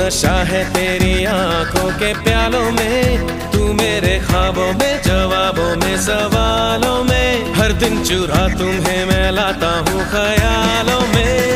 नशा है तेरी आंखों के प्यालों में, तू मेरे ख्वाबों में, जवाबों में, सवालों में, हर दिन चुरा तुम्हें मैं लाता हूँ ख्यालों में।